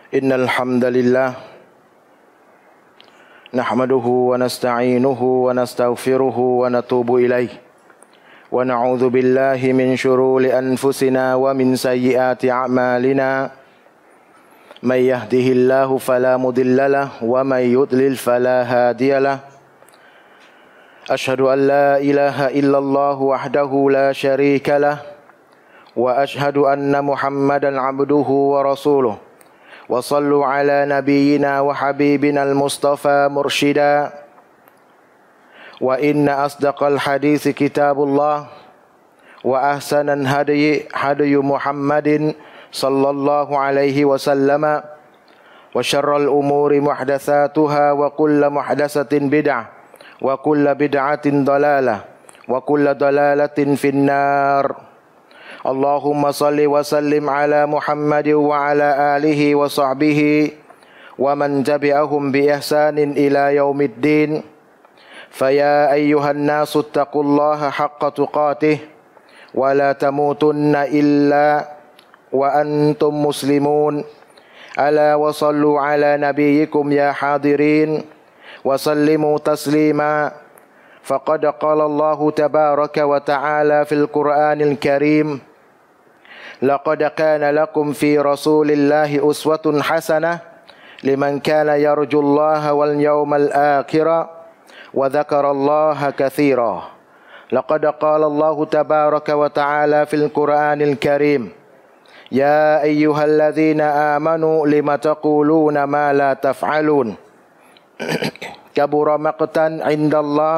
إن الحمد لله نحمده ونستعينه ونستغفره ونتوب إليه ونعوذ بالله من شرور أنفسنا ومن سيئات أعمالنا من يهده الله فلا مضل له ومن يضلل فلا هادي له أشهد أن لا إله إلا الله وحده لا شريك له وأشهد أن محمدا عبده ورسوله وصلوا على نبينا وحبيبنا المصطفى مرشدا وإن أصدق الحديث كتاب الله وأحسن الهدي هدي محمد صلى الله عليه وسلم وشر الأمور محدثاتها وكل محدثة بدعة وكل بدعة ضلالة وكل ضلالة في النار اللهم صل وسلم على محمد وعلى آله وصحبه ومن تبعهم بإحسان إلى يوم الدين فيا أيها الناس اتقوا الله حق تقاته ولا تموتن إلا وأنتم مسلمون ألا وصلوا على نبيكم يا حاضرين وسلموا تسليما فقد قال الله تبارك وتعالى في القرآن الكريم لقد كان لكم في رسول الله أسوة حسنة لمن كان يرجو الله واليوم الآخر وذكر الله كثيرا لقد قال الله تبارك وتعالى في القرآن الكريم يا أيها الذين آمنوا لم تقولون ما لا تفعلون كبر مقتا عند الله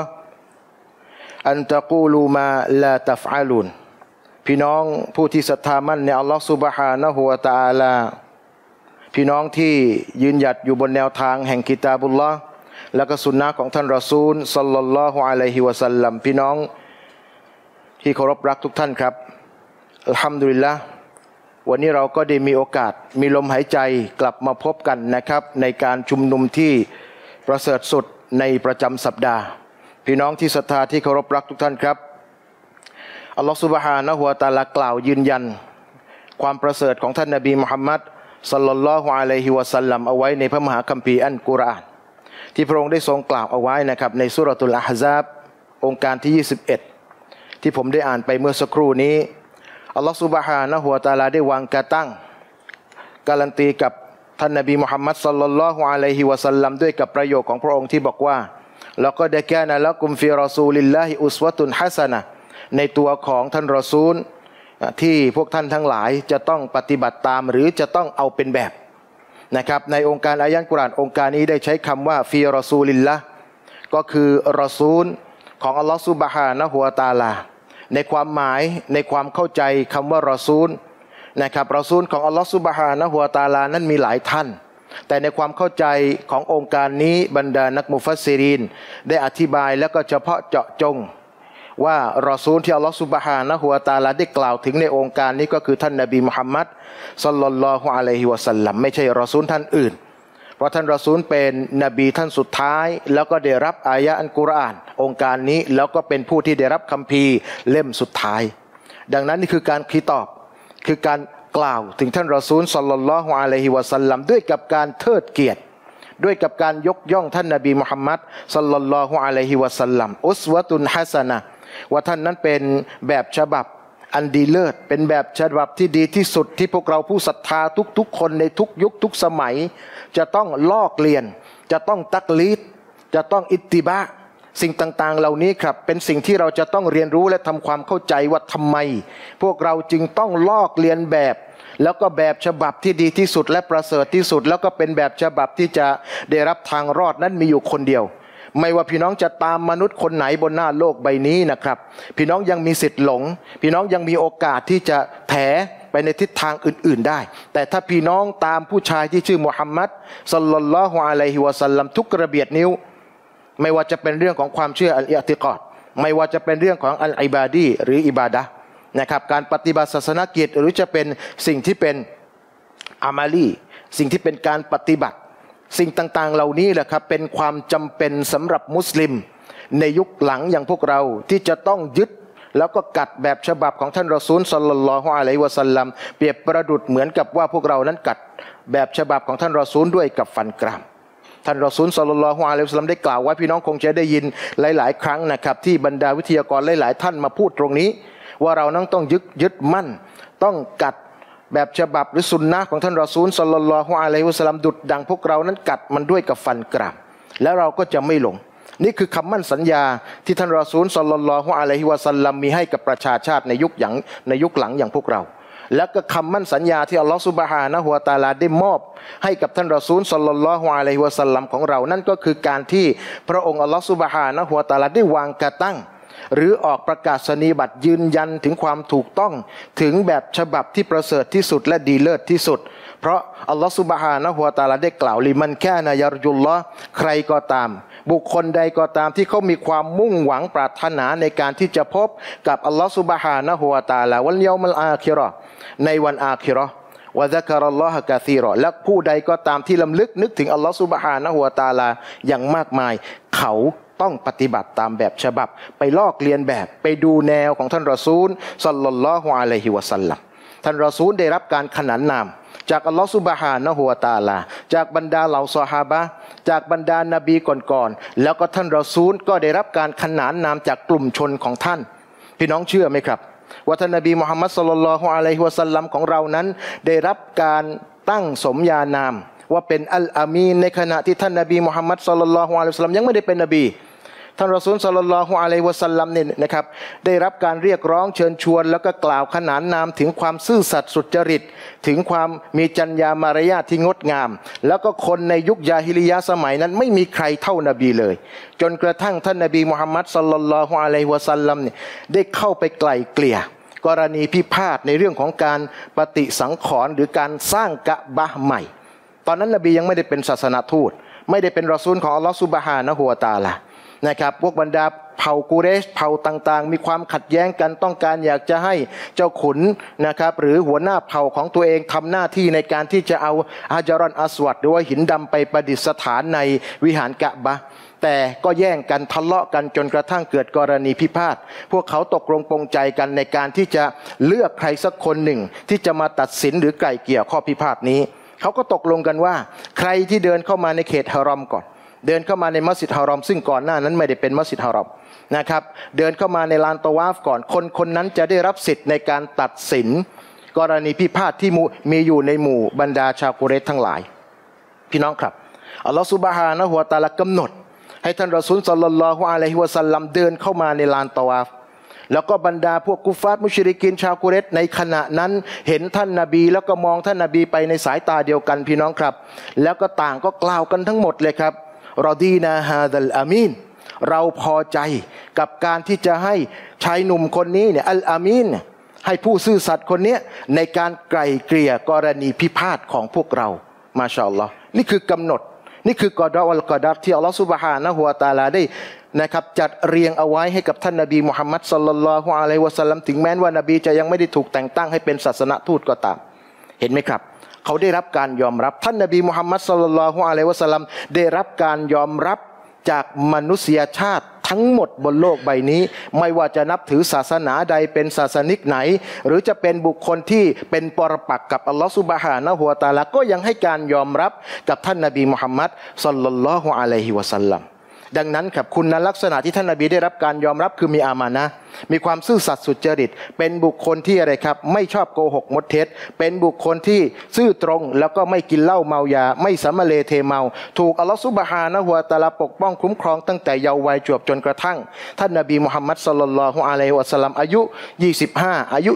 أن تقولوا ما لا تفعلونพี่น้องผู้ที่ศรัทธามั่นในอัลลอฮฺซุบฮานะฮูวะตะอาลาพี่น้องที่ยืนหยัดอยู่บนแนวทางแห่งกิตาบุลลอฮ์และก็สุนนะของท่านรอซูลศ็อลลัลลอฮุอะลัยฮิวะซัลลัมพี่น้องที่เคารพรักทุกท่านครับอัลฮัมดุลิลละห์วันนี้เราก็ได้มีโอกาสมีลมหายใจกลับมาพบกันนะครับในการชุมนุมที่ประเสริฐสุดในประจำสัปดาห์พี่น้องที่ศรัทธาที่เคารพรักทุกท่านครับอัลลอฮฺซุบฮานะฮูวะตะอาลากล่าวยืนยันความประเสริฐของท่านนบีมุฮัมมัดศ็อลลัลลอฮุอะลัยฮิวะซัลลัมเอาไว้ในพระมหาคัมภีร์อัลกุรอานที่พระองค์ได้ทรงกล่าวเอาไว้นะครับในซูเราะตุลอะห์ซาบองค์การที่21ที่ผมได้อ่านไปเมื่อสักครู่นี้อัลลอฮฺซุบฮานะฮูวะตะอาลาได้วางกระตั้งการันตีกับท่านนบีมุฮัมมัดศ็อลลัลลอฮุอะลัยฮิวะซัลลัมด้วยกับประโยคของพระองค์ที่บอกว่าละกอดกานะละกุมฟิรอซูลิลลาฮิอุสวะตุนฮะซะนะห์ในตัวของท่านรอซูลที่พวกท่านทั้งหลายจะต้องปฏิบัติตามหรือจะต้องเอาเป็นแบบนะครับในองค์การอายะห์กุรอานองค์การนี้ได้ใช้คำว่าฟิรอซูลิลละห์ก็คือรอซูลของอัลลอฮฺซุบฮานะฮูวะตะอาลาในความหมายในความเข้าใจคำว่ารอซูลนะครับรอซูลของอัลลอฮฺซุบฮานะฮูวะตะอาลานั้นมีหลายท่านแต่ในความเข้าใจขององค์การนี้บรรดานักมุฟัสซิรินได้อธิบายแล้วก็เฉพาะเจาะจงว่ารอซูลที่อัลลอฮฺซุบฮานะฮูวะตะอาลาได้กล่าวถึงในองค์การนี้ก็คือท่านนบีมุฮัมมัดศ็อลลัลลอฮุอะลัยฮิวะซัลลัมไม่ใช่รอซูลท่านอื่นเพราะท่านรอซูลเป็นนบีท่านสุดท้ายแล้วก็ได้รับอายะห์อัลกุรอานองค์การนี้แล้วก็เป็นผู้ที่ได้รับคัมภีร์เล่มสุดท้ายดังนั้นนี่คือการคิตอบคือการกล่าวถึงท่านรอซูลศ็อลลัลลอฮุอะลัยฮิวะซัลลัมด้วยกับการเทิดเกียรติด้วยกับการยกย่องท่านนบีมุฮัมมัดศ็อลลัลลอฮุอะลัยฮิวะซัลลัมอุสวะตุนฮะซะนะห์ว่าท่านนั้นเป็นแบบฉบับอันดีเลิศเป็นแบบฉบับที่ดีที่สุดที่พวกเราผู้ศรัทธาทุกๆคนในทุกยุคทุกสมัยจะต้องลอกเลียนจะต้องตักลีดจะต้องอิตติบะสิ่งต่างๆเหล่านี้ครับเป็นสิ่งที่เราจะต้องเรียนรู้และทำความเข้าใจว่าทำไมพวกเราจึงต้องลอกเลียนแบบแล้วก็แบบฉบับที่ดีที่สุดและประเสริฐที่สุดแล้วก็เป็นแบบฉบับที่จะได้รับทางรอดนั้นมีอยู่คนเดียวไม่ว่าพี่น้องจะตามมนุษย์คนไหนบนหน้าโลกใบนี้นะครับพี่น้องยังมีสิทธิ์หลงพี่น้องยังมีโอกาสที่จะแถไปในทิศทางอื่นๆได้แต่ถ้าพี่น้องตามผู้ชายที่ชื่อมุฮัมมัดศ็อลลัลลอฮุอะลัยฮิวะซัลลัมทุกกระเบียดนิ้วไม่ว่าจะเป็นเรื่องของความเชื่ออัลอิอ์ติกอดไม่ว่าจะเป็นเรื่องของอัลอิบาดีหรืออิบาดะห์นะครับการปฏิบัติศาสนกิจหรือจะเป็นสิ่งที่เป็นอามาลีสิ่งที่เป็นการปฏิบัติสิ่งต่างๆเหล่านี้แหละครับเป็นความจำเป็นสำหรับมุสลิมในยุคหลังอย่างพวกเราที่จะต้องยึดแล้วก็กัดแบบฉบับของท่านรอซูลศ็อลลัลลอฮุอะลัยฮิวะซัลลัมเปรียบประดุจเหมือนกับว่าพวกเรานั้นกัดแบบฉบับของท่านรอซูลด้วยกับฟันกรามท่านรอซูลศ็อลลัลลอฮุอะลัยฮิวะซัลลัมได้กล่าวไว้พี่น้องคงจะได้ยินหลายๆครั้งนะครับที่บรรดาวิทยากรหลายๆท่านมาพูดตรงนี้ว่าเรานั้นต้องยึดมั่นต้องกัดแบบฉบับหรือสุนนะของท่านรอซูลศ็อลลัลลอฮุอะลัยฮิวะซัลลัมดุจดังพวกเรานั้นกัดมันด้วยกับฟันกรามแล้วเราก็จะไม่หลงนี่คือคำมั่นสัญญาที่ท่านรอซูลศ็อลลัลลอฮุอะลัยฮิวะซัลลัมมีให้กับประชาชาติในยุคหลังอย่างพวกเราแล้วก็คำมั่นสัญญาที่อัลลอฮฺซุบฮานะฮูวะตะอาลาได้มอบให้กับท่านรอซูลศ็อลลัลลอฮุอะลัยฮิวะซัลลัมของเรานั่นก็คือการที่พระองค์อัลลอฮฺซุบฮานะฮูวะตะอาลาได้วางกระตั้งหรือออกประกาศนียบัตรยืนยันถึงความถูกต้องถึงแบบฉบับที่ประเสริฐที่สุดและดีเลิศที่สุดเพราะอัลลอฮฺซุบฮานะฮูวะตะอาลาได้กล่าวลิมันกานะยัรจุลลอฮ์ใครก็ตามบุคคลใดก็ตามที่เขามีความมุ่งหวังปรารถนาในการที่จะพบกับอัลลอฮฺซุบฮานะฮูวะตะอาลาวัลยอมัลอาคิเราะห์ในวันอาคิเราะห์วะซักรัลลอฮะกะซีรอและผู้ใดก็ตามที่ลำลึกนึกถึงอัลลอฮฺซุบฮานะฮูวะตะอาลาอย่างมากมายเขาต้องปฏิบัติตามแบบฉบับไปลอกเลียนแบบไปดูแนวของท่านรอซูลศ็อลลัลลอฮุอะลัยฮิวะซัลลัมท่านรอซูลได้รับการขนานนามจากอัลลอฮฺซุบฮานะฮูวะตะอาลาจากบรรดาเหล่าซอฮาบะห์จากบรรดานบีก่อนๆแล้วก็ท่านรอซูลก็ได้รับการขนานนามจากกลุ่มชนของท่านพี่น้องเชื่อไหมครับว่าท่านนบีมุฮัมมัดศ็อลลัลลอฮุอะลัยฮิวะซัลลัมของเรานั้นได้รับการตั้งสมญานามว่าเป็นอัลอามีนในขณะที่ท่านนบีมุฮัมมัดศ็อลลัลลอฮุอะลัยฮิวะซัลลัมยังไม่ได้เป็นนบีท่านรอซูลศ็อลลัลลอฮุอะลัยฮิวะซัลลัมเนี่ยนะครับได้รับการเรียกร้องเชิญชวนแล้วก็กล่าวขนานนามถึงความซื่อสัตย์สุจริตถึงความมีจรรยามารยาทที่งดงามแล้วก็คนในยุคยาฮิลิยะห์สมัยนั้นไม่มีใครเท่านบีเลยจนกระทั่งท่านนบีมุฮัมมัดศ็อลลัลลอฮุอะลัยฮิวะซัลลัมเนี่ยได้เข้าไปไกล่เกลี่ยกรณีพิพาทในเรื่องของการปฏิสังขรณ์หรือการสร้างกะบะห์ใหม่ตอนนั้นนบียังไม่ได้เป็นศาสนทูตไม่ได้เป็นรอซูลของอัลลอฮฺซุบฮานะฮูวะตะอาลานะครับพวกบรรดาเผ่ากุเรชเผ่าต่างๆมีความขัดแย้งกันต้องการอยากจะให้เจ้าขุนนะครับหรือหัวหน้าเผ่าของตัวเองทำหน้าที่ในการที่จะเอาฮะญะรันอัสวัดหรือว่าหินดำไปประดิษฐานในวิหารกะบะห์แต่ก็แย่งกันทะเลาะกันจนกระทั่งเกิดกรณีพิพาทพวกเขาตกลงปรงใจกันในการที่จะเลือกใครสักคนหนึ่งที่จะมาตัดสินหรือไกล่เกลี่ยข้อพิพาทนี้เขาก็ตกลงกันว่าใครที่เดินเข้ามาในเขตฮารอมก่อนเดินเข้ามาในมัสยิดฮารอมซึ่งก่อนหน้านั้นไม่ได้เป็นมัสยิดฮารอมนะครับเดินเข้ามาในลานตะวาฟก่อนคนนั้นจะได้รับสิทธิ์ในการตัดสินกรณีพิพาทที่มีอยู่ในหมู่บรรดาชาวกุเรชทั้งหลายพี่น้องครับอัลลอฮฺซุบฮานะฮูวะตะอาลากำหนดให้ท่านรอซูลศ็อลลัลลอฮุอะลัยฮิวะซัลลัมเดินเข้ามาในลานตะวาฟแล้วก็บรรดาพวกกุฟาร์มุชริกีนชาวกุเรชในขณะนั้นเห็นท่านนบีแล้วก็มองท่านนบีไปในสายตาเดียวกันพี่น้องครับแล้วก็ต่างก็กล่าวกันทั้งหมดเลยครับรอดีนาฮาดัลอามีนเราพอใจกับการที่จะให้ชายหนุ่มคนนี้เนี่ยอัลอามีนให้ผู้ซื่อสัตย์คนนี้ในการไกล่เกลี่ยกรณีพิพาทของพวกเรามาชาอัลลอฮ์นี่คือกำหนดนี่คือกอฎอวัลกอดัรที่อัลลอฮฺซุบฮานะฮูวะตะอาลาได้นะครับจัดเรียงเอาไว้ให้กับท่านนบีมุฮัมมัดศ็อลลัลลอฮุอะลัยฮิวะซัลลัมถึงแม้ว่านบีจะยังไม่ได้ถูกแต่งตั้งให้เป็นศาสนทูตก็ตามเห็นไหมครับเขาได้รับการยอมรับท่านนบีมุฮัมมัดศ็อลลัลลอฮุอะลัยฮิวะซัลลัมได้รับการยอมรับจากมนุษยชาติทั้งหมดบนโลกใบนี้ไม่ว่าจะนับถือศาสนาใดเป็นศาสนิกไหนหรือจะเป็นบุคคลที่เป็นปรปักษ์กับอัลลอฮฺซุบฮานะฮูวะตะอาลาก็ยังให้การยอมรับกับท่านนบีมุฮัมมัดศ็อลลัลลอฮุอะลัยฮิวะซัลลัมดังนั้นครับคุณลักษณะที่ท่านนบีได้รับการยอมรับคือมีอามานะห์มีความซื่อสัตย์สุจริตเป็นบุคคลที่อะไรครับไม่ชอบโกหกมดเท็จเป็นบุคคลที่ซื่อตรงแล้วก็ไม่กินเหล้าเมายาไม่สำเลเทเมาถูกอัลลอฮฺซุบฮานะฮูวะตะอาลาปกป้องคุ้มครองตั้งแต่เยาว์วัยจวบจนกระทั่งท่านนบีมุฮัมมัดศ็อลลัลลอฮุอะลัยฮิวะซัลลัมอายุ25อายุ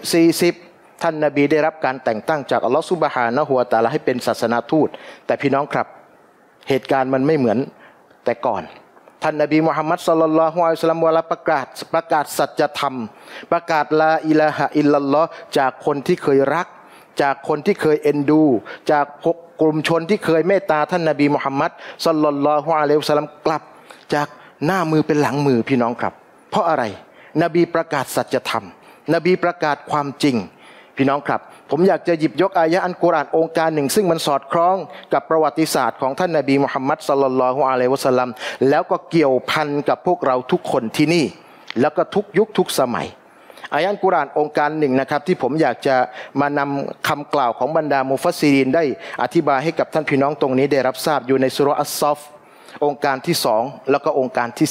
40ท่านนบีได้รับการแต่งตั้งจากอัลลอฮฺซุบฮานะฮูวะตะอาลาให้เป็นศาสนาทูตแต่พี่น้องครับเหตุการณ์มันไม่เหมือนแต่ก่อนท่านนบีมุฮัมมัดศ็อลลัลลอฮุอะลัยฮิวะซัลลัมเวลาประกาศสัจธรรมประกาศลาอิลาฮะอิลลัลลอฮ์จากคนที่เคยรักจากคนที่เคยเอ็นดูจากกลุ่มชนที่เคยเมตตาท่านนบีมุฮัมมัดศ็อลลัลลอฮุอะลัยฮิวะซัลลัมกลับจากหน้ามือเป็นหลังมือพี่น้องครับเพราะอะไรนบีประกาศสัจธรรมนบีประกาศความจริงพี่น้องครับผมอยากจะหยิบยกอายะห์อัลกุรอานองค์การหนึ่งซึ่งมันสอดคล้องกับประวัติศาสตร์ของท่านนบีมุฮัมมัดศ็อลลัลลอฮุอะลัยฮิวะซัลลัมแล้วก็เกี่ยวพันกับพวกเราทุกคนที่นี่แล้วก็ทุกยุคทุกสมัยอายะห์กุรอานองค์การหนึ่งนะครับที่ผมอยากจะมานำคำกล่าวของบรรดามุฟัสซิรีนได้อธิบายให้กับท่านพี่น้องตรงนี้ได้รับทราบอยู่ในซูเราะห์อัสซอฟองค์การที่2แล้วก็องค์การที่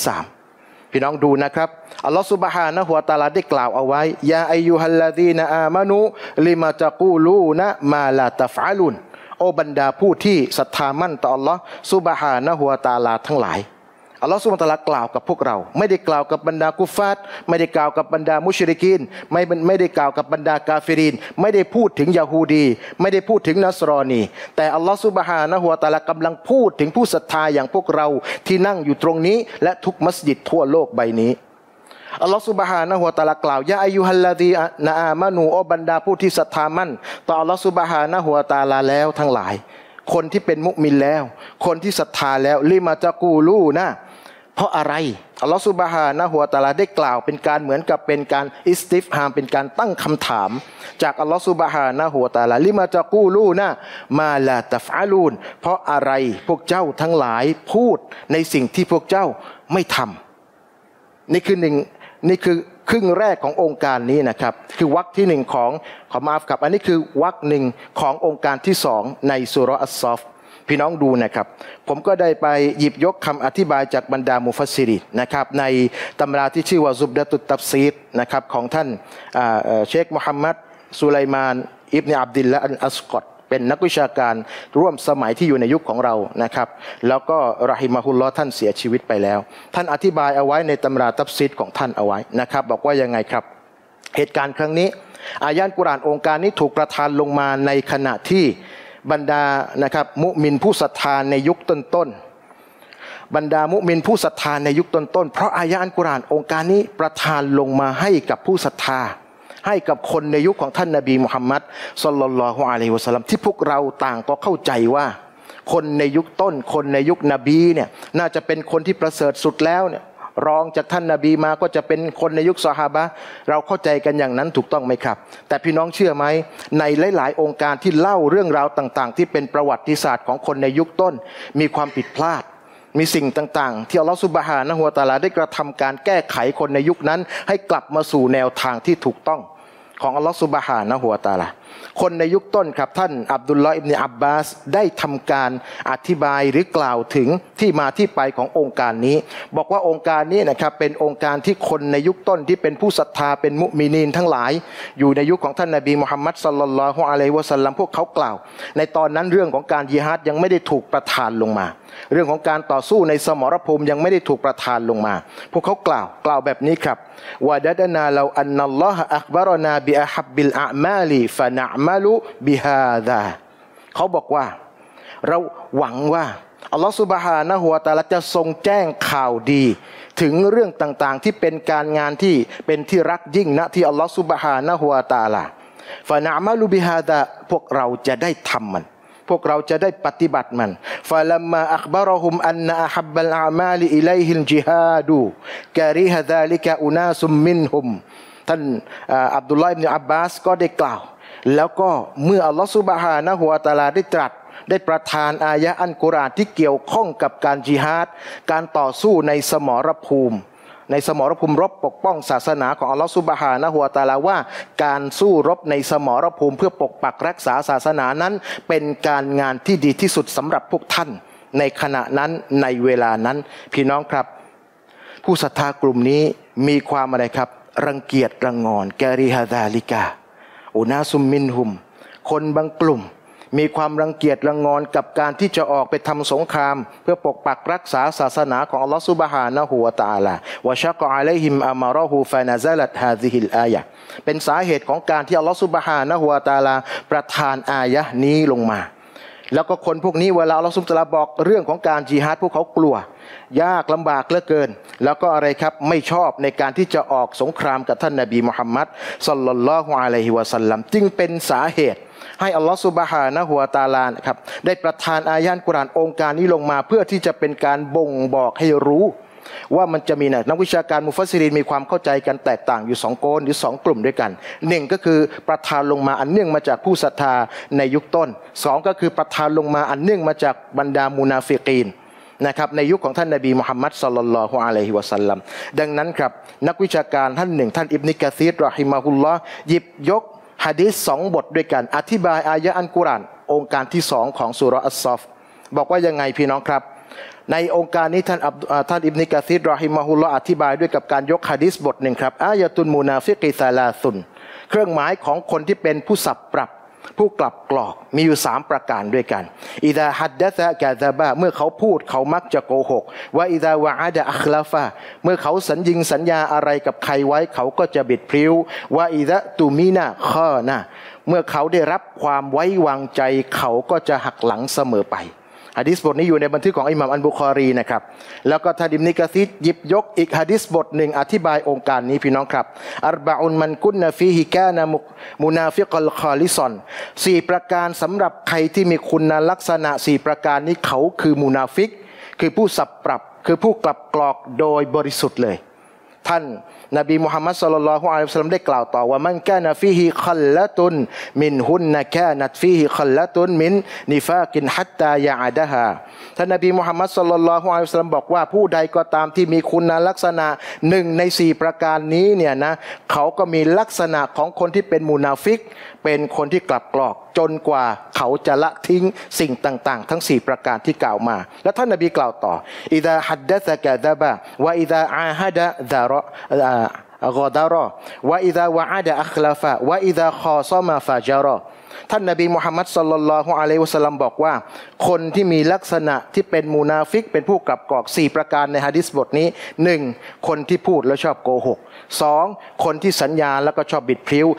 3พี่น้องดูนะครับอัลลอฮฺซุบฮานะฮูวะตะอาลาได้กล่าวเอาไว้ยาอัยยูฮัลลาซีนะอามานุลิมาตะกูลูนะมาลาตัฟอะลุนโอบรรดาผู้ที่ศรัทธามั่นต่ออัลลอฮฺซุบฮานะฮูวะตะอาลาทั้งหลายอัลลอฮฺซุบฮานะฮูวะตะอาลากล่าวกับพวกเราไม่ได้กล่าวกับบรรดากุฟฟารไม่ได้กล่าวกับบรรดามุชริกีนไม่ได้กล่าวกับบรรดากาเฟรีนไม่ได้พูดถึงยะฮูดีไม่ได้พูดถึงนัสรอนีแต่อัลลอฮฺซุบฮานะฮูวะตะอาลากำลังพูดถึงผู้ศรัทธาอย่างพวกเราที่นั่งอยู่ตรงนี้และทุกมัสยิดทั่วโลกใบนี้อัลลอฮฺซุบฮานะฮูวะตะอาลากล่าวยาอายุฮัลลาดีนะอามานูโอบรรดาผู้ที่ศรัทธามั่นต่ออัลลอฮฺซุบฮานะฮูวะตะอาลาแล้วทั้งหลายคนที่เป็นมุมินแล้วคนที่ศรัทธาแล้วลิมาตะกูลูนะเพราะอะไรอัลลอฮฺซุบฮานะฮูวะตะอาลาได้กล่าวเป็นการเหมือนกับเป็นการอิสติฟฮามเป็นการตั้งคำถามจากอัลลอฮฺซุบฮานะฮูวะตะอาลาลิมาตะกูลูนะมาลาตัฟอะลูนเพราะอะไรพวกเจ้าทั้งหลายพูดในสิ่งที่พวกเจ้าไม่ทำนี่คือครึ่งแรกขององค์การนี้นะครับคือวรรคที่1ของขอมาฟกับอันนี้คือวรรคหนึ่งขององค์การที่2ในซูเราะห์อัสซอฟพี่น้องดูนะครับผมก็ได้ไปหยิบยกคำอธิบายจากบรรดามุฟัสซิรีนนะครับในตำราที่ชื่อว่าซุบดะตุตตัฟซีรนะครับของท่านเชคมุฮัมมัดสุไลมานอิบนุอับดิลละอัลอัสกอตเป็นนักวิชาการร่วมสมัยที่อยู่ในยุคของเรานะครับแล้วก็รอฮิมะฮุลลอฮ์ท่านเสียชีวิตไปแล้วท่านอธิบายเอาไว้ในตำราตัฟซีรของท่านเอาไว้นะครับบอกว่ายังไงครับเหตุการณ์ครั้งนี้อายะห์กุรอานองค์การนี้ถูกประทานลงมาในขณะที่บรรดานะครับมุมินผู้ศรัทธาในยุคต้นๆบรรดามุมินผู้ศรัทธาในยุคต้นๆเพราะอายะห์กุรอานองค์การนี้ประทานลงมาให้กับผู้ศรัทธาให้กับคนในยุคของท่านนบีมุฮัมมัดศ็อลลัลลอฮุอะลัยฮิวะซัลลัมที่พวกเราต่างก็เข้าใจว่าคนในยุคต้นคนในยุคนบีเนี่ยน่าจะเป็นคนที่ประเสริฐสุดแล้วเนี่ยรองจากท่านนบีมาก็จะเป็นคนในยุคซอฮาบะห์เราเข้าใจกันอย่างนั้นถูกต้องไหมครับแต่พี่น้องเชื่อไหมในหลายๆองค์การที่เล่าเรื่องราวต่างๆที่เป็นประวัติศาสตร์ของคนในยุคต้นมีความผิดพลาดมีสิ่งต่างๆที่อัลลอฮฺซุบฮานะฮูวะตะอาลาได้กระทำการแก้ไขคนในยุคนั้นให้กลับมาสู่แนวทางที่ถูกต้องของอัลลอฮฺซุบฮานะฮูวะตะอาลาคนในยุคต้นครับท่านอับดุลลอฮ์อิบนุอับบาสได้ทำการอธิบายหรือกล่าวถึงที่มาที่ไปขององค์การนี้บอกว่าองค์การนี้นะครับเป็นองค์การที่คนในยุคต้นที่เป็นผู้ศรัทธาเป็นมุมินีนทั้งหลายอยู่ในยุคของท่านนบีมุฮัมมัดศ็อลลัลลอฮุอะลัยฮิวะซัลลัมพวกเขากล่าวในตอนนั้นเรื่องของการญิฮาดยังไม่ได้ถูกประทานลงมาเรื่องของการต่อสู้ในสมรภูมิยังไม่ได้ถูกประทานลงมาพวกเขากล่าวแบบนี้ครับวะดะดนาลาอันนัลลอฮะอักบารนาบิอะฮับบิลอามาลิฟะนะอ์มะลุบิฮาซาเขาบอกว่าเราหวังว่าอัลลอฮฺซุบฮานะฮูวะตะอาลาจะทรงแจ้งข่าวดีถึงเรื่องต่างๆที่เป็นการงานที่เป็นที่รักยิ่งณที่อัลลอฮฺซุบฮานะฮูวะตะอาลาฟะนะอ์มะลุบิฮาซาพวกเราจะได้ทำมันพวกเราจะได้ปฏิบัติมันฟะลัมมาอัคบะรอฮุมอันนะอะฮับบัลอามาลิอิลัยฮิลญิฮาดูกะริฮะซาลิกะอุนาซุมมินฮุมท่านอับดุลลอฮ์อิบนุอับบาสก็ได้กล่าวแล้วก็เมื่ออัลลอฮฺซุบฮานะฮูวะตะอาลาได้ตรัสได้ประทานอายะห์อัลกุรอานที่เกี่ยวข้องกับการญิฮาดการต่อสู้ในสมรภูมิรบปกป้องศาสนาของอัลลอฮฺซุบฮานะฮูวะตะอาลาว่าการสู้รบในสมรภูมิเพื่อปกปักรักษาศาสนานั้นเป็นการงานที่ดีที่สุดสำหรับพวกท่านในขณะนั้นในเวลานั้นพี่น้องครับผู้ศรัทธากลุ่มนี้มีความอะไรครับรังเกียจรังงอนกะริฮะซาลิกะอุนาซุมมินฮุมคนบางกลุ่มมีความรังเกียจรังงอนกับการที่จะออกไปทำสงครามเพื่อปกปักรักษาศาสนาของอัลลอฮฺซุบฮานะฮูวะตะอาลาวะชักอะลัยฮิมอะมารอฮูฟะนะซะลัตฮาซิฮิลอายะห์เป็นสาเหตุของการที่อัลลอฮฺซุบฮานะฮูวะตะอาลาประทานอายะห์นี้ลงมาแล้วก็คนพวกนี้เวลาอัลลอฮฺซุบฮานะฮูวะตะอาลาบอกเรื่องของการญิฮาดพวกเขากลัวยากลำบากเหลือเกินแล้วก็อะไรครับไม่ชอบในการที่จะออกสงครามกับท่านนบีมุฮัมมัดศ็อลลัลลอฮุอะลัยฮิวะซัลลัมจึงเป็นสาเหตุให้อัลลอฮฺซุบฮานะฮูวะตะอาลาครับได้ประทานอายะห์กุรอานองค์การนี้ลงมาเพื่อที่จะเป็นการบ่งบอกให้รู้ว่ามันจะมีนักวิชาการมุฟัสซิรินมีความเข้าใจกันแตกต่างอยู่2โกนหรือ2กลุ่มด้วยกัน1ก็คือประทานลงมาอันเนื่องมาจากผู้ศรัทธาในยุคต้น2ก็คือประทานลงมาอันเนื่องมาจากบรรดามุนาฟิกีนนะครับในยุคของท่านนบีมุฮัมมัดศ็อลลัลลอฮุอะลัยฮิวะซัลลัมดังนั้นครับนักวิชาการท่านหนึ่งท่านอิบนุกะซีรรอฮิมะฮุลลอฮ์หยิบยกหะดีษ2 บทด้วยกันอธิบายอายะห์อัลกุรอานองค์การที่2ของซูเราะห์อัสซอฟบอกว่ายังไงพี่น้องครับในองค์การนี้ท่านอิบนุกะซีรรอฮิมะฮุลลอฮ์อธิบายด้วยกับการยกหะดีษบทหนึ่งครับอายะตุลมุนาฟิกีซาลาซุนเครื่องหมายของคนที่เป็นผู้สับปรับผู้กลับกรอกมีอยู่3ประการด้วยกันอิดะฮัดดะซะกะซะบะเมื่อเขาพูดเขามักจะโกหกว่าอิดะวะอะดะอัคลาฟะเมื่อเขาสัญญาอะไรกับใครไว้เขาก็จะบิดพลิ้วว่าอิดะตุมินะคอนะเมื่อเขาได้รับความไว้วางใจเขาก็จะหักหลังเสมอไปหะดีษบทนี้อยู่ในบันทึกของอิหม่ามอัลบุคอรีนะครับแล้วก็ท่านอิบนุกะซีรหยิบยกอีกหะดีษบทหนึ่งอธิบายองค์การนี้พี่น้องครับอัรบะอุนมันกุนนะฟีฮิกานะมุนาฟิกัลคอลิซอน4ประการสำหรับใครที่มีคุณลักษณะ4ประการนี้เขาคือมุนาฟิกคือผู้สับปรับคือผู้กลับกรอกโดยบริสุทธิ์เลยท่านนบีมุฮัมมัดศ็อลลัลลอฮุอะลัยฮิวะซัลลัมได้กล่าวต่อว่ามันกานะฟีฮิคัลละตุนมินฮุนนะกานัตฟีฮิคัลละตุนมินนิฟากินฮัตตายะอดะฮาท่านนบีมุฮัมมัดศ็อลลัลลอฮุอะลัยฮิวะซัลลัมบอกว่าผู้ใดก็ตามที่มีคุณลักษณะ1ใน4ประการนี้เนี่ยนะเขาก็มีลักษณะของคนที่เป็นมุนาฟิกเป็นคนที่กลับกรอกจนกว่าเขาจะละทิ้งสิ่งต่างๆทั้ง4ประการที่กล่าวมาแล้วท่านนบีกล่าวต่ออิดะฮัดดะซะกะซะบะวะอิดะอาฮะดะซะรอกอดารอวะอิดะวะอะดะอัคลาฟะวะอิดะคอซอมะฟะจารอท่านนบีมุฮัมมัดศ็อลลัลลอฮุอะลัยฮิวะซัลลัมบอกว่าคนที่มีลักษณะที่เป็นมุนาฟิกเป็นผู้กลับกรอก4ประการในหะดีษบทนี้1คนที่พูดแล้วชอบโกหก2คนที่สัญญาแล้วก็ชอบบิดพลิ้ว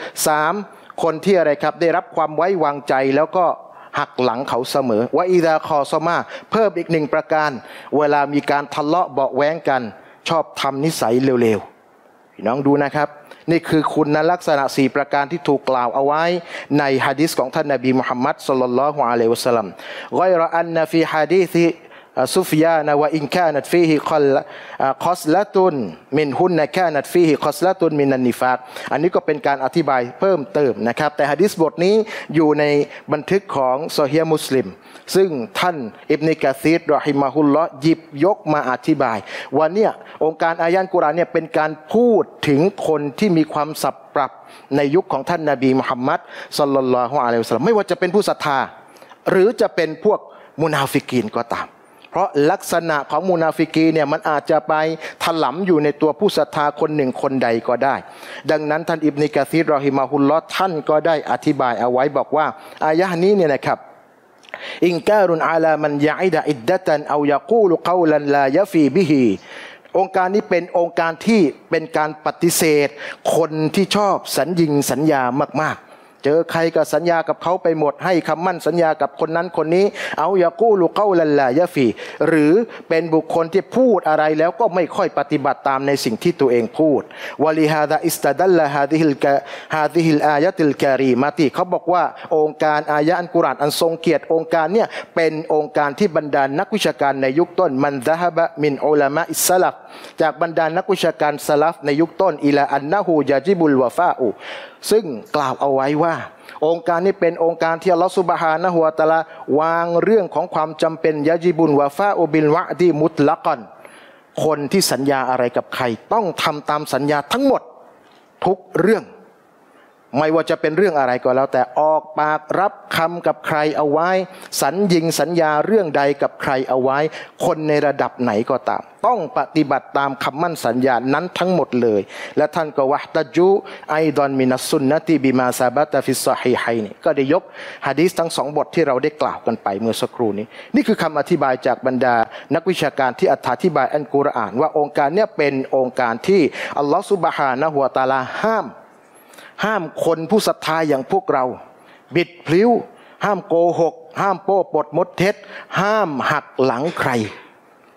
3คนที่อะไรครับได้รับความไว้วางใจแล้วก็หักหลังเขาเสมอว่าอิดาคอซอมาเพิ่มอีก1ประการเวลามีการทะเลาะเบาะแว้งกันชอบทำนิสัยเร็วๆพี่น้องดูนะครับนี่คือคุณลักษณะ4ประการที่ถูกกล่าวเอาไว้ในหะดีษของท่านนบีมุฮัมมัดศ็อลลัลลอฮุอะลัยฮิวะซัลลัมฆอยรออันนะฟีหะดีษซุฟยานวะอินกานัตฟีฮิคอสละตุนมินฮุนนะกานัตฟีฮิคอสละตุนมินันนิฟากอันนี้ก็เป็นการอธิบายเพิ่มเติมนะครับแต่หะดีษบทนี้อยู่ในบันทึกของซอฮีฮ์มุสลิมซึ่งท่านอิบนุกะซีรรอฮิมะฮุลลอฮ์หยิบยกมาอธิบายว่าเนี่ยองค์การอายะห์กุรอานเนี่ยเป็นการพูดถึงคนที่มีความสับปรับในยุคของท่านนบีมุฮัมมัดศ็อลลัลลอฮุอะลัยฮิวะซัลลัมไม่ว่าจะเป็นผู้ศรัทธาหรือจะเป็นพวกมุนาฟิกีนก็ตามเพราะลักษณะของมุนาฟิกีเนี่ยมันอาจจะไปถลำอยู่ในตัวผู้ศรัทธาคนหนึ่งคนใดก็ได้ดังนั้นท่านอิบนุกะซีรรอฮิมะฮุลลอฮ์ท่านก็ได้อธิบายเอาไว้บอกว่าอายะห์นี้เนี่ยนะครับอินการุนอาลามันยะอิดะอิดดะตันเอายะกูลุกอลันลายะฟีบิฮิองค์การนี้เป็นองค์การที่เป็นการปฏิเสธคนที่ชอบสัญญามากๆเจอใครก็สัญญากับเขาไปหมดให้คำมั่นสัญญากับคนนั้นคนนี้เอายะกูลุกอลันลายะฟีหรือเป็นบุคคลที่พูดอะไรแล้วก็ไม่ค่อยปฏิบัติตามในสิ่งที่ตัวเองพูดวะลิฮาซาอิสตะดัลละฮาซิฮิลอายะติลกะรีมะติเขาบอกว่าองค์การอายะห์อัลกุรอานอันทรงเกียรติองค์การเนี่ยเป็นองค์การที่บรรดานักวิชาการในยุคต้นมันซะฮะบะมินอุลามะอิสซะลัฟจากบรรดานักวิชาการสลัฟในยุคต้นอิลาอันนะฮูยะจิบุลวะฟาอูซึ่งกล่าวเอาไว้ว่าองค์การนี้เป็นองค์การที่อัลลอฮฺซุบฮานะฮูวะตะอาลาวางเรื่องของความจำเป็นยะจิบุลวะฟาอูบิลวะดีมุตละกันคนที่สัญญาอะไรกับใครต้องทำตามสัญญาทั้งหมดทุกเรื่องไม่ว่าจะเป็นเรื่องอะไรก็แล้วแต่ออกปากรับคำกับใครเอาไว้สัญญาเรื่องใดกับใครเอาไว้คนในระดับไหนก็ตามต้องปฏิบัติตามคำมั่นสัญญานั้นทั้งหมดเลยและท่านก็วะตัจูไอดอนมินัสซุนนะติบิมาซาบะตะฟิศศอฮีฮัยนี่ก็ได้ยกหะดีษทั้ง2บทที่เราได้กล่าวกันไปเมื่อสักครู่นี้นี่คือคำอธิบายจากบรรดานักวิชาการที่อธิบายอัลกุรอานว่าองค์การเนี่ยเป็นองค์การที่อัลลอฮฺซุบฮานะฮูวะตะอาลาห้ามคนผู้ศรัทธาอย่างพวกเราบิดพลิ้วห้ามโกหกห้ามโป้ปดมดเท็จห้ามหักหลังใคร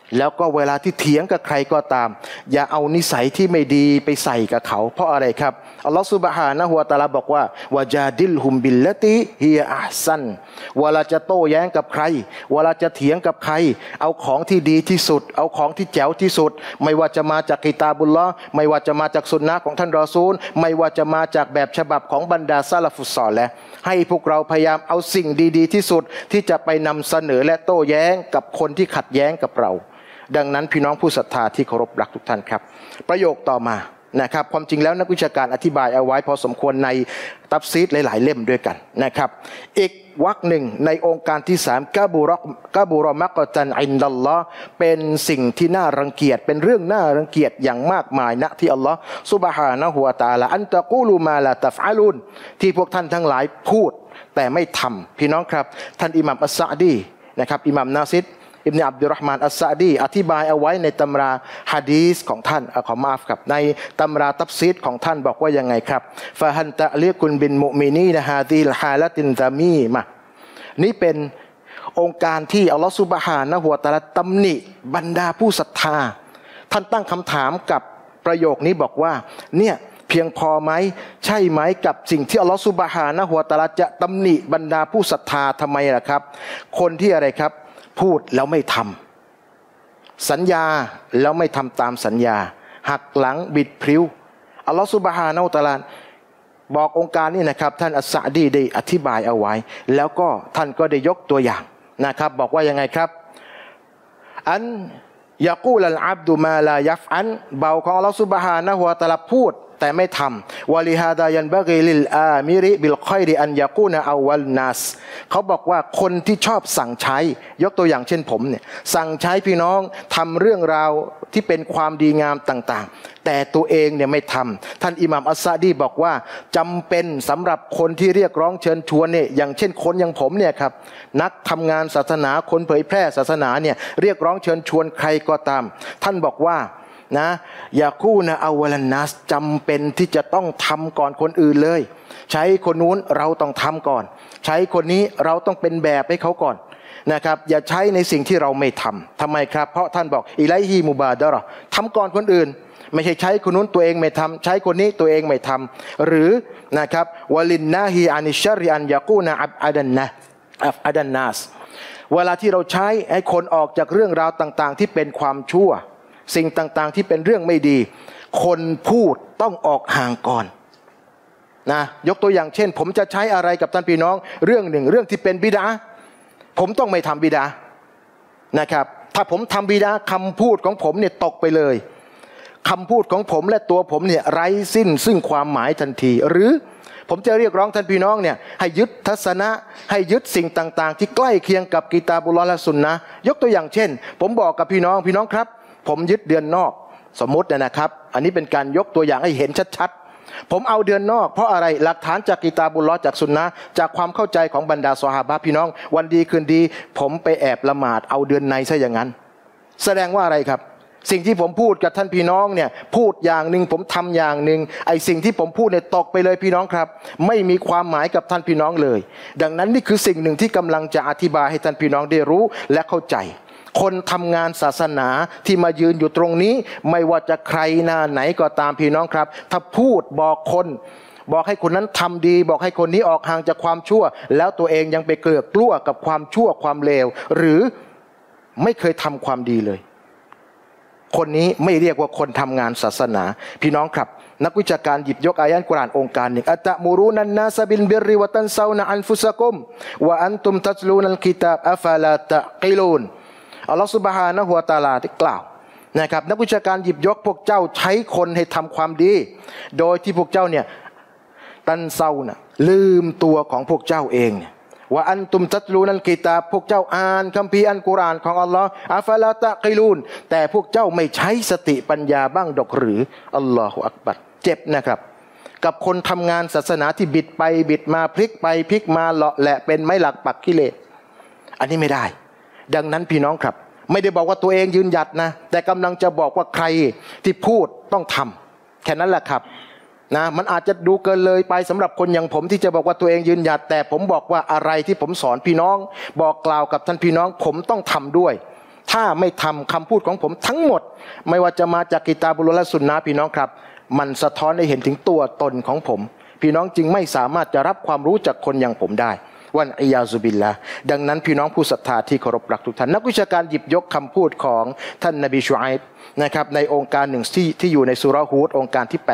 แล้วก็เวลาที่เถียงกับใครก็ตามอย่าเอานิสัยที่ไม่ดีไปใส่กับเขาเพราะอะไรครับอัลลอฮฺซุบฮานะฮูวะตะอาลาบอกว่าวะจาดิลฮุมบิลละติฮิยะอัห์ซันเวลาจะโต้แย้งกับใครเวลาจะเถียงกับใครเอาของที่ดีที่สุดเอาของที่แจ๋วที่สุดไม่ว่าจะมาจากกิตาบุลลอฮ์ไม่ว่าจะมาจากสุนนะของท่านรอซูลไม่ว่าจะมาจากแบบฉบับของบรรดาซะลาฟุสซอลิห์ให้พวกเราพยายามเอาสิ่งดีๆที่สุดที่จะไปนำเสนอและโต้แย้งกับคนที่ขัดแย้งกับเราดังนั้นพี่น้องผู้ศรัทธาที่เคารพรักทุกท่านครับประโยคต่อมานะครับความจริงแล้วนักวิชาการอธิบายเอาไว้พอสมควรในตัฟซีรหลายๆเล่มด้วยกันนะครับอีกวรรคหนึ่งในองค์การที่3กะบูรอมักตันอินดัลลอฮ์เป็นสิ่งที่น่ารังเกียจเป็นเรื่องน่ารังเกียจอย่างมากมายณที่อัลลอฮ์ซุบฮานะฮูวะตะอาลาอันตะกูลูมาลาตัฟอาลูนที่พวกท่านทั้งหลายพูดแต่ไม่ทำพี่น้องครับท่านอิหม่ามอัสซะดีนะครับอิหม่ามนาซิรอิบนุอับดุลเราะห์มานอัสซะดีอธิบายเอาไว้ในตำราหะดีษของท่านขอมาฟครับในตำราตัฟซีรของท่านบอกว่ายังไงครับฟะฮันตะลีกุนบินมุมินีนฮาซิลฮาละตินซามีมะนี่เป็นองค์การที่อัลลอฮฺซุบฮานะฮูวะตะอาลาตำหนิบรรดาผู้ศรัทธาท่านตั้งคำถามกับประโยคนี้บอกว่าเนี่ยเพียงพอไหมใช่ไหมกับสิ่งที่อัลลอฮฺซุบฮานะฮูวะตะอาลาจะตำหนิบรรดาผู้ศรัทธาทำไมล่ะครับคนที่อะไรครับพูดแล้วไม่ทำสัญญาแล้วไม่ทำตามสัญญาหักหลังบิดพริ้วอัลลอฮฺซุบฮานะฮูวะตะอาลาบอกองค์การนี้นะครับท่านอัสซะดีได้อธิบายเอาไว้แล้วก็ท่านก็ได้ยกตัวอย่างนะครับบอกว่ายังไงครับอันยะกูลัลอับดุมาลายัฟอันเบาของอัลลอฮฺซุบฮานะฮูวะตะอาลาพูดแต่ไม่ทำวะลิฮาดายันบะกีลิลอามิริบิลค็อยริอันยะกูนะอวัลนัสเขาบอกว่าคนที่ชอบสั่งใช้ยกตัวอย่างเช่นผมเนี่ยสั่งใช้พี่น้องทำเรื่องราวที่เป็นความดีงามต่างๆแต่ตัวเองเนี่ยไม่ทำท่านอิหม่ามอัสซะดีบอกว่าจำเป็นสำหรับคนที่เรียกร้องเชิญชวนเนี่ยอย่างเช่นคนอย่างผมเนี่ยครับนักทำงานศาสนาคนเผยแพร่ศาสนาเนี่ยเรียกร้องเชิญชวนใครก็ตามท่านบอกว่านะยากูนะอาวลันนัสจำเป็นที่จะต้องทำก่อนคนอื่นเลยใช้คนนู้นเราต้องทำก่อนใช้คนนี้เราต้องเป็นแบบให้เขาก่อนนะครับอย่าใช้ในสิ่งที่เราไม่ทำทำไมครับเพราะท่านบอกอิไลฮีมุบาดะเราะห์ทำก่อนคนอื่นไม่ใช่ใช้คนนู้นตัวเองไม่ทำใช้คนนี้ตัวเองไม่ทำหรือนะครับวะลินนาฮีอานิชชัรริอันยากูนะอับอาดันนะอับอาดันนัสเวลาที่เราใช้ให้คนออกจากเรื่องราวต่างๆที่เป็นความชั่วสิ่งต่างๆที่เป็นเรื่องไม่ดีคนพูดต้องออกห่างก่อนนะยกตัวอย่างเช่นผมจะใช้อะไรกับท่านพี่น้องเรื่องหนึ่งเรื่องที่เป็นบิดาผมต้องไม่ทำบิดานะครับถ้าผมทำบิดาคำพูดของผมเนี่ยตกไปเลยคำพูดของผมและตัวผมเนี่ยไร้สิ้นซึ่งความหมายทันทีหรือผมจะเรียกร้องท่านพี่น้องเนี่ยให้ยึดทัศนะให้ยึดสิ่งต่างๆที่ใกล้เคียงกับกิตาบุลลอฮ์และสุนนะห์ยกตัวอย่างเช่นผมบอกกับพี่น้องครับผมยึดเดือนนอกสมมตินะครับอันนี้เป็นการยกตัวอย่างให้เห็นชัดๆผมเอาเดือนนอกเพราะอะไรหลักฐานจากกิตาบุลลอฮ์จากสุนนะห์จากความเข้าใจของบรรดาซอฮาบะห์พี่น้องวันดีคืนดีผมไปแอบละหมาดเอาเดือนในซะอย่างนั้นแสดงว่าอะไรครับสิ่งที่ผมพูดกับท่านพี่น้องเนี่ยพูดอย่างหนึ่งผมทำอย่างหนึ่งไอ้สิ่งที่ผมพูดเนี่ยตกไปเลยพี่น้องครับไม่มีความหมายกับท่านพี่น้องเลยดังนั้นนี่คือสิ่งหนึ่งที่กำลังจะอธิบายให้ท่านพี่น้องได้รู้และเข้าใจคนทำงานศาสนาที่มายืนอยู่ตรงนี้ไม่ว่าจะใครหน้าไหนก็ตามพี่น้องครับถ้าพูดบอกคนบอกให้คนนั้นทำดีบอกให้คนนี้ออกห่างจากความชั่วแล้วตัวเองยังไปเกลือกกลั้วกับความชั่วความเลวหรือไม่เคยทำความดีเลยคนนี้ไม่เรียกว่าคนทำงานศาสนาพี่น้องครับนักวิชาการหยิบยกอายะห์กุรอานองค์การหนึ่งอัตตะมูรูนันนาสบิลบิรริวะตันซาวนะอันฟุซะกุมวะอันตุมตัตลูนัลกิตาบอัฟลาตะกิลูนอัลลอฮฺซุบฮานะฮูวะตะอาลาได้กล่าวนะครับนักวิชาการหยิบยกพวกเจ้าใช้คนให้ทำความดีโดยที่พวกเจ้าเนี่ยตันเซานะลืมตัวของพวกเจ้าเองว่าอันตุมตัตลูนัลกิตาบพวกเจ้าอ่านคัมภีร์อัลกุรอานของอัลลอฮ์อัฟลาตะกิลูนแต่พวกเจ้าไม่ใช้สติปัญญาบ้างดอกหรืออัลลอฮฺอักบัรเจ็บนะครับกับคนทำงานศาสนาที่บิดไปบิดมาพลิกไปพลิกมาเลาะแหละเป็นไม้หลักปักกิเลสอันนี้ไม่ได้ดังนั้นพี่น้องครับไม่ได้บอกว่าตัวเองยืนหยัดนะแต่กำลังจะบอกว่าใครที่พูดต้องทำแค่นั้นแหละครับนะมันอาจจะดูเกินเลยไปสำหรับคนอย่างผมที่จะบอกว่าตัวเองยืนหยัดแต่ผมบอกว่าอะไรที่ผมสอนพี่น้องบอกกล่าวกับท่านพี่น้องผมต้องทำด้วยถ้าไม่ทำคำพูดของผมทั้งหมดไม่ว่าจะมาจากกิตาบุลและสุนนะพี่น้องครับมันสะท้อนให้เห็นถึงตัวตนของผมพี่น้องจึงไม่สามารถจะรับความรู้จากคนอย่างผมได้วันอิยาซุบิลละดังนั้นพี่น้องผู้ศรัทธาที่เคารพรักทุกท่านนักวิชาการหยิบยกคำพูดของท่านนบีชูอัยบนะครับในองค์การหนึ่งที่อยู่ในซูเราะห์ฮูดองค์การที่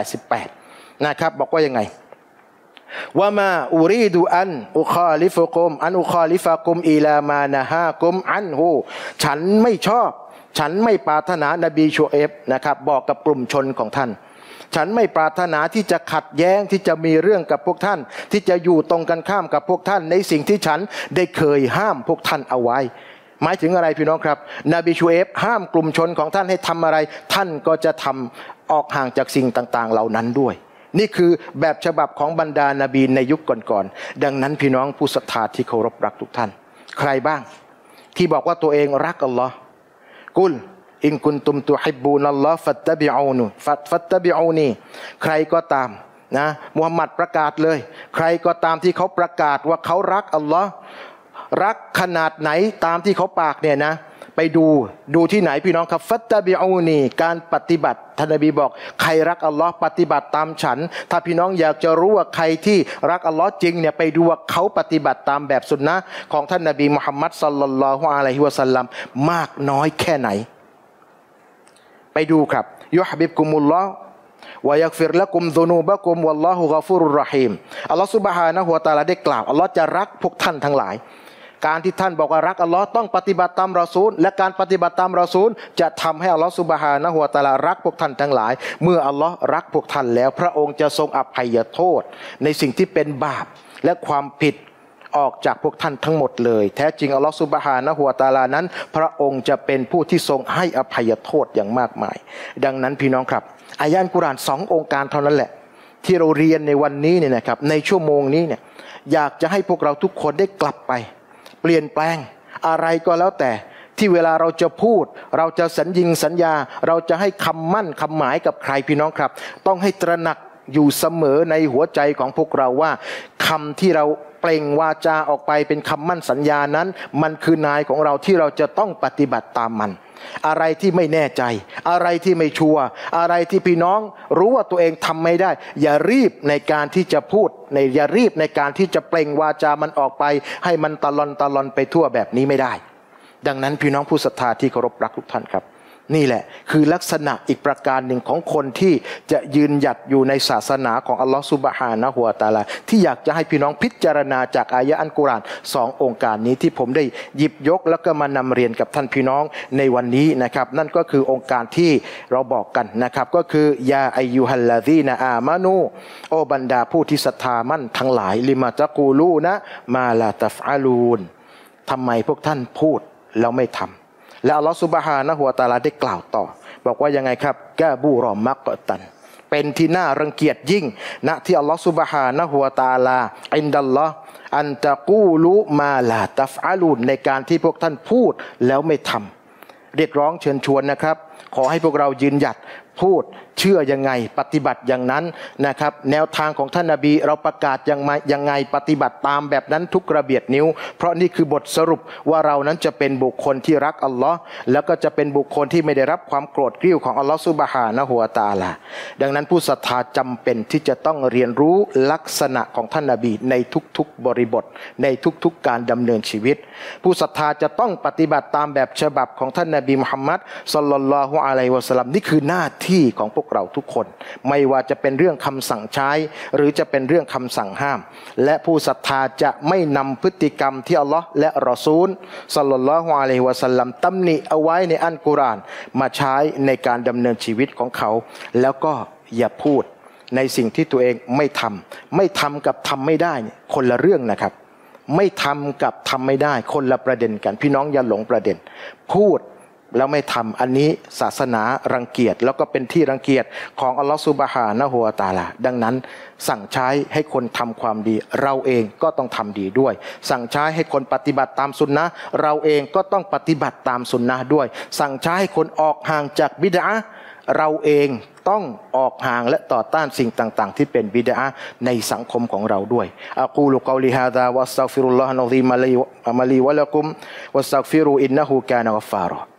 88นะครับบอกว่ายังไงว่ามาอูรีดูอันอุคาลิฟกุมอิลามานะฮากุมอันฮูฉันไม่ชอบฉันไม่ปรารถนานบีชูอัยบนะครับบอกกับกลุ่มชนของท่านฉันไม่ปรารถนาที่จะขัดแย้งที่จะมีเรื่องกับพวกท่านที่จะอยู่ตรงกันข้ามกับพวกท่านในสิ่งที่ฉันได้เคยห้ามพวกท่านเอาไว้หมายถึงอะไรพี่น้องครับนบีชูอัยบห้ามกลุ่มชนของท่านให้ทำอะไรท่านก็จะทำออกห่างจากสิ่งต่างๆเหล่านั้นด้วยนี่คือแบบฉบับของบรรดานบีในยุคก่อนๆดังนั้นพี่น้องผู้ศรัทธาที่เคารพรักทุกท่านใครบ้างที่บอกว่าตัวเองรักอัลลอฮ์กุลอินกุนตุมตุฮิบบูนัลลอฮ์ฟัตตะบิอูนีใครก็ตามนะมุฮัมมัดประกาศเลยใครก็ตามที่เขาประกาศว่าเขารักอัลลอฮ์รักขนาดไหนตามที่เขาปากเนี่ยนะไปดูที่ไหนพี่น้องครับฟัตตะบิอูนีการปฏิบัติท่านนบีบอกใครรักอัลลอฮ์ปฏิบัติตามฉันถ้าพี่น้องอยากจะรู้ว่าใครที่รักอัลลอฮ์จริงเนี่ยไปดูว่าเขาปฏิบัติตามแบบสุนนะของท่านนบีมุฮัมมัดศ็อลลัลลอฮุอะลัยฮิวะซัลลัมมากน้อยแค่ไหนไปดูครับยุฮบิบกุมุลลอฮ์วะยักฟิรละกุมซุนูบะกุมวัลลอฮุฆอฟูรุรเราะฮีมอัลลอฮ์ซุบฮานะฮูวะตะอาลาได้กล่าวอัลลอฮ์จะรักพวกท่านทั้งหลายการที่ท่านบอกว่ารักอัลลอฮ์ต้องปฏิบัติตามรอซูลและการปฏิบัติตามรอซูลจะทำให้อัลลอฮ์ซุบฮานะฮูวะตะอาลารักพวกท่านทั้งหลายเมื่ออัลลอฮ์รักพวกท่านแล้วพระองค์จะทรงอภัยโทษในสิ่งที่เป็นบาปและความผิดออกจากพวกท่านทั้งหมดเลยแท้จริงอัลลอฮฺซุบฮานะฮูวะตะอาลานั้นพระองค์จะเป็นผู้ที่ทรงให้อภัยโทษอย่างมากมายดังนั้นพี่น้องครับอายะห์อัลกุรอาน2องค์การเท่านั้นแหละที่เราเรียนในวันนี้เนี่ยนะครับในชั่วโมงนี้เนี่ยอยากจะให้พวกเราทุกคนได้กลับไปเปลี่ยนแปลงอะไรก็แล้วแต่ที่เวลาเราจะพูดเราจะสัญญาเราจะให้คำมั่นคำหมายกับใครพี่น้องครับต้องให้ตระหนักอยู่เสมอในหัวใจของพวกเราว่าคำที่เราเปล่งวาจาออกไปเป็นคำมั่นสัญญานั้นมันคือนายของเราที่เราจะต้องปฏิบัติตามมันอะไรที่ไม่แน่ใจอะไรที่ไม่ชัวร์อะไรที่พี่น้องรู้ว่าตัวเองทำไม่ได้อย่ารีบในการที่จะพูดอย่ารีบในการที่จะเปล่งวาจามันออกไปให้มันตะลอนไปทั่วแบบนี้ไม่ได้ดังนั้นพี่น้องผู้ศรัทธาที่เคารพรักทุกท่านครับนี่แหละคือลักษณะอีกประการหนึ่งของคนที่จะยืนหยัดอยู่ในศาสนาของอัลลอฮฺซุบฮานะฮูวะตะอาลาที่อยากจะให้พี่น้องพิจารณาจากอายะห์อัลกุรอาน2องค์การนี้ที่ผมได้หยิบยกแล้วก็มานำเรียนกับท่านพี่น้องในวันนี้นะครับนั่นก็คือองค์การที่เราบอกกันนะครับก็คือยาอัยยูฮัลลาซีนะอามานูโอบรรดาผู้ที่ศรัทธามั่นทั้งหลายลิมาตะกูลูนะมาลาตัฟอาลูนทำไมพวกท่านพูดแล้วไม่ทำและอัลลอฮฺซุบฮานะฮูวะตะอาลาได้กล่าวต่อบอกว่ายังไงครับกะบูรอมักตันเป็นที่น่ารังเกียจยิ่งณที่อัลลอฮฺซุบฮานะฮูวะตะอาลาอินดัลลอฮ์อันตะกูลุมาลาตัฟอาลูนในการที่พวกท่านพูดแล้วไม่ทำเรียกร้องเชิญชวนนะครับขอให้พวกเรายืนหยัดพูดเชื่อยังไงปฏิบัติอย่างนั้นนะครับแนวทางของท่านนบีเราประกาศยังไงปฏิบัติตามแบบนั้นทุกกระเบียดนิ้วเพราะนี่คือบทสรุปว่าเรานั้นจะเป็นบุคคลที่รักอัลลอฮ์แล้วก็จะเป็นบุคคลที่ไม่ได้รับความโกรธกริ้วของอัลลอฮ์ซุบฮานะฮูวะตะอาลาดังนั้นผู้ศรัทธาจำเป็นที่จะต้องเรียนรู้ลักษณะของท่านนบีในทุกๆบริบทในทุกๆการดำเนินชีวิตผู้ศรัทธาจะต้องปฏิบัติตามแบบฉบับของท่านนบีมุฮัมมัดศ็อลลัลลอฮุอะลัยฮิวะซัลลัมนี่คือหน้าที่ของพวกเราทุกคนไม่ว่าจะเป็นเรื่องคำสั่งใช้หรือจะเป็นเรื่องคำสั่งห้ามและผู้ศรัทธาจะไม่นำพฤติกรรมที่อัลลอฮ์และรอซูลศ็อลลัลลอฮุอะลัยฮิวะซัลลัมตำหนิเอาไว้ในอัลกุรอานมาใช้ในการดำเนินชีวิตของเขาแล้วก็อย่าพูดในสิ่งที่ตัวเองไม่ทำกับทำไม่ได้คนละเรื่องนะครับไม่ทำกับทำไม่ได้คนละประเด็นกันพี่น้องอย่าหลงประเด็นพูดแล้วไม่ทำอันนี้ศาสนารังเกียจแล้วก็เป็นที่รังเกียจของอัลลอฮฺซุบฮานะฮูวะตะอาลาดังนั้นสั่งใช้ให้คนทำความดีเราเองก็ต้องทำดีด้วยสั่งใช้ให้คนปฏิบัติตามสุนนะเราเองก็ต้องปฏิบัติตามสุนนะด้วยสั่งใช้ให้คนออกห่างจากบิดอะห์เราเองต้องออกห่างและต่อต้านสิ่งต่างๆที่เป็นบิดอะห์ในสังคมของเราด้วยอะกูลุกอลิฮาซาวัสตัฆฟิรุลลอฮะนะซีมะลีวะละกุมวัสตัฆฟิรูอินนะฮูกานะกัฟฟารอ